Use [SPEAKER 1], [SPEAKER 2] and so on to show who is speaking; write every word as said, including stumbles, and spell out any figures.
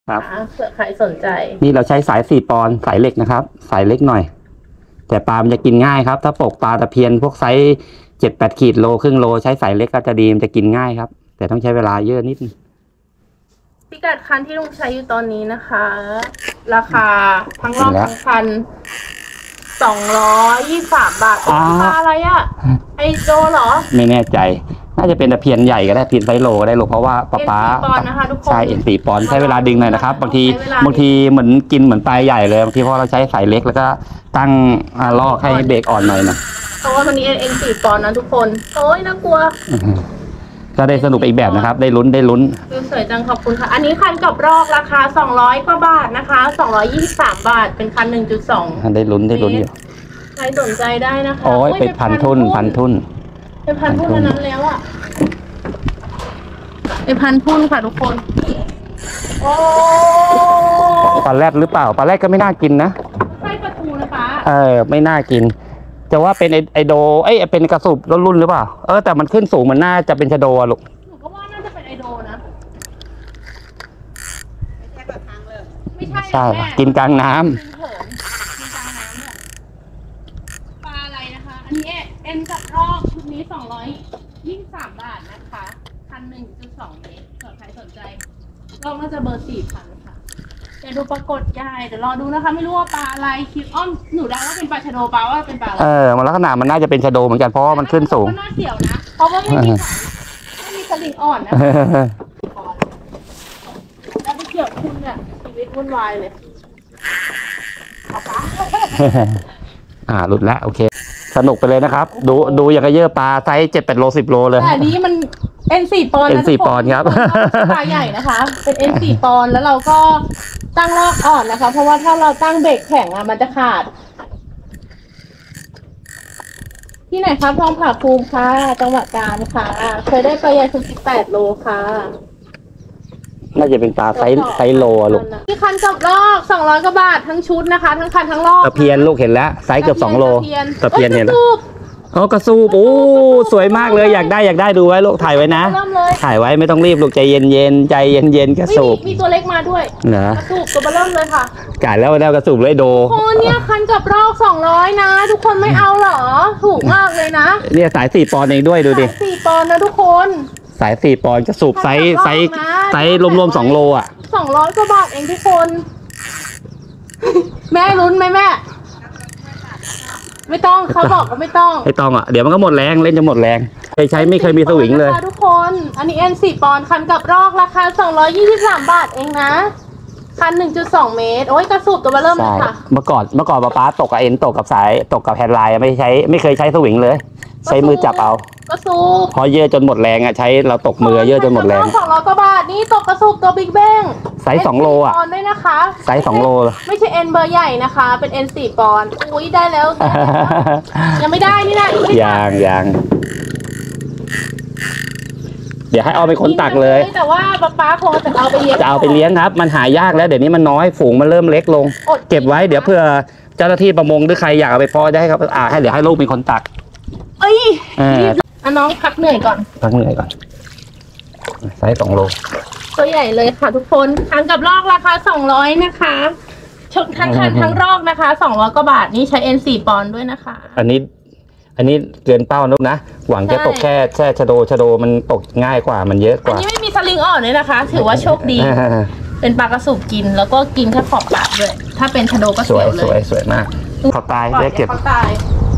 [SPEAKER 1] ครับ
[SPEAKER 2] เผื่อใครสนใจ
[SPEAKER 1] นี่เราใช้สายสี่ปอนด์สายเหล็กนะครับสายเล็กหน่อยแต่ปลามันจะกินง่ายครับถ้าปกปลาตะเพียนพวกไซส์เจ็ดแปดขีดโลครึ่งโลใช้สายเล็กก็จะดีมันจะกินง่ายครับแต่ต้องใช้เวลาเยอะนิดนึง
[SPEAKER 2] พิกัดคันที่ลุงใช้อยู่ตอนนี้นะคะ ราคาทั้งรอบทั้งคันสองร้อยยี่สิบสามบาทปลาอะไรอ่ะไอโจเหรอ
[SPEAKER 1] ไม่แน่ใจน่าจะเป็นตะเพียนใหญ่ก็ได้เพียนไซโลก็ได้ลูกเพราะว่าปลาปลาใช่เอ็นสี่ปอนด์ใช้เวลาดึงหน่อยนะครับบางทีบางทีเหมือนกินเหมือนปลาใหญ่เลยบางทีเพราะเราใช้สายเล็กแล้วก็ตั้งลอกให้เบรกอ่อนหน่อยนะ
[SPEAKER 2] เพราะว่าวันนี้เอ็นสี่ปอนด์นะทุกคนโอ้ยน่ากลัว
[SPEAKER 1] ก็ได้สนุกอีกแบบนะครับได้ลุ้นได้ลุ้น
[SPEAKER 2] ดูสวยจังขอบคุณค่ะอันนี้คันกับรอกราคาสองร้อยกว่าบาทนะคะสองร้อยยี่สิบสามบาทเป็นคัน หนึ่งจุดสอง
[SPEAKER 1] ได้ลุ้นได้ลุ้นอยู่
[SPEAKER 2] ใครสนใจได้นะคะ
[SPEAKER 1] โอ้ยเป็นพันทุนพันทุน
[SPEAKER 2] เป็นพันทุนนั้นแล้วอ่ะเป็นพันทุนค่ะทุกคนโอ้
[SPEAKER 1] ปลาแรดหรือเปล่าปลาแรดก็ไม่น่ากินนะ
[SPEAKER 2] ไส้ปลาทูนะป้า
[SPEAKER 1] เออไม่น่ากินจะว่าเป็นไอโดเอ้ยเป็นกระสุบรุ่นหรือเปล่าเออแต่มันขึ้นสูงมันน่าจะเป็นชะโดอะลูก
[SPEAKER 2] หนูก็ว่าน่าจะเป็นไอโดนะไม่ใช่ปลาทางเลยไม่ใช่
[SPEAKER 1] ใช่กินกลางน้ำ
[SPEAKER 2] ปลาอะไรนะคะอันนี้เอ็นกับรอกชุดนี้สองร้อยยี่สิบสามบาทนะคะพันหนึ่งจุดสองเมตรเผื่อใครสนใจรอกน่าจะเบอร์สี่พันค่ะเดี๋ยวดูปรากฏใหญ่เดี๋ยวรอดูนะคะไม่รู้ว่าปลาอะไรคิดอ้อมหนูเดาว่าเป็นปลาชะโดปลาว่าเป็นปลาอะไร
[SPEAKER 1] เออมันลักษณะมันน่าจะเป็นชะโดเหมือนกันเพราะว่ามันขึ้นสูง
[SPEAKER 2] ก็น่าเสียวนะเพราะว่าไม่มีไม่มีสลิงอ่อนนะแล้วไปเกี่ยวคุณเนี่ยชีวิตวุ่นวายเลย
[SPEAKER 1] อ่าหลุดแล้วโอเคสนุกไปเลยนะครับดูดูอย่างกระเยอะปลาไซส์เจ็ดแปดโลสิบโลเลย
[SPEAKER 2] แต่นี้มันเอ็นสี่ปอนด์
[SPEAKER 1] เอ็นสี่ปอนด์ครับ
[SPEAKER 2] ปลาใหญ่นะคะเป็นเอ็นสี่ปอนด์แล้วเราก็ตั้งลอกอ่อนนะคะเพราะว่าถ้าเราตั้งเบรกแข็งอ่ะมันจะขาดที่ไหนคะพร้อมผ่าภูมิค่ะจังหวัดกาญค่ะเคยได้ปลาใหญ่ถึงสิบแปดโลค่ะ
[SPEAKER 1] น่าจะเป็นปลาไซส์ไซส์โลลูก
[SPEAKER 2] ที่คันกับลอกสองร้อยกว่าบาททั้งชุดนะคะทั้งคันทั้งลอก
[SPEAKER 1] ตะเพียนลูกเห็นแล้วไซส์เกือบสองโลตะเพียนเห็นแล้วเขากระสูบโอ้สวยมากเลยอยากได้อยากได้ดูไว้ลูกถ่ายไว้นะถ่ายไว้ไม่ต้องรีบลูกใจเย็นเย็นใจเย็นเย็นกระสูบ
[SPEAKER 2] มีตัวเล็กมาด้วย
[SPEAKER 1] เหรอก
[SPEAKER 2] ระสูบตัวเบริ่มเลยค่ะ
[SPEAKER 1] กาดแล้วแล้วกระสูบเลยโด
[SPEAKER 2] โอ้เนี่ยคันกับรอกสองร้อยนะทุกคนไม่เอาหรอถูกมากเลยนะ
[SPEAKER 1] เนี่ยสายสี่ปอนด์เองด้วยดูดิ
[SPEAKER 2] สี่ปอนด์นะทุกคน
[SPEAKER 1] สายสี่ปอนด์กระสูบไซส์ไซส์ไซส์รวมๆสองโลอ่ะ
[SPEAKER 2] สองร้อยกว่าบาทเองทุกคนแม่ลุ้นไหมแม่ไม่ต้องเขาบอกว่าไม่ต้อง
[SPEAKER 1] ไม่ต้องอ่ะเดี๋ยวมันก็หมดแรงเล่นจะหมดแรงเคยใช้ไม่เคยมีสวิงเลย
[SPEAKER 2] ทุกคนอันนี้เอ็นสี่ปอนด์คันกับรอกราคาสองร้อยยี่สิบสามบาทเองนะคัน หนึ่งจุดสอง เมตรโอ้ยกระสุบตัวเบอร์เริ่มเลยค่ะ
[SPEAKER 1] เมื่อก่อนเมื่อก่อนป๊าป๊าตกกับเอ็นตกกับสายตกกับแฮนด์ไลน์ไม่ใช้ไม่เคยใช้สวิงเลยใช้มือจับเอา
[SPEAKER 2] กระสุบ
[SPEAKER 1] พอเยอะจนหมดแรงอ่ะใช้เราตกมือเยอะจนหมดแรง
[SPEAKER 2] สองร้อยกว่าบาทนี่ตกกระสุบตัวบิ๊กแบ้ง
[SPEAKER 1] ไซส์สองโลอ่ะ
[SPEAKER 2] ด้วยนะคะ
[SPEAKER 1] ไซส์สองโล
[SPEAKER 2] ไม่ใช่เอ็นเบอร์ใหญ่นะคะเป็นเอ็นสี่ปอนด์อุ้ยได้แล้วยังไม่ได้นี่นะ
[SPEAKER 1] ยังยังเดี๋ยวให้เอาไปคนตักเลย
[SPEAKER 2] แต่ว่าป๊าป๊าคงจะเอาไปเลี้ยง
[SPEAKER 1] จะเอาไปเลี้ยงครับมันหายากแล้วเดี๋ยวนี้มันน้อยฝูงมันเริ่มเล็กลงเก็บไว้เดี๋ยวเพื่อเจ้าหน้าที่ประมงหรือใครอยากเอาไปเพาะได้ครับอ่าให้เดี๋ยวให้ลูกเป็นคนตัก
[SPEAKER 2] เอ้ยอ่ะน้องพักเหนื่อยก่อน
[SPEAKER 1] พักเหนื่อยก่อนไซส์สองโล
[SPEAKER 2] ตัวใหญ่เลยค่ะทุกคนคันกับรอกราคาสองร้อยนะคะทั้งคันทั้งรอกนะคะสองร้อยกว่าบาทนี่ใช้เอ็นสี่ปอนด์ด้วยนะคะ
[SPEAKER 1] อันนี้อันนี้เกินเป้านุ๊กนะหวังแค่ตกแค่แค่ชะโดชะโดมันตกง่ายกว่ามันเยอะกว่า
[SPEAKER 2] อันนี้ไม่มีสลิงอ่อนเลยนะคะถือว่าโชคดีเป็นปลากระสุบกินแล้วก็กินแค่ขอบปากด้วยถ้าเป็นชะโดก็สวยเลย
[SPEAKER 1] สวยสวยมากขอบตายได้เก็บ
[SPEAKER 2] ขอบตาย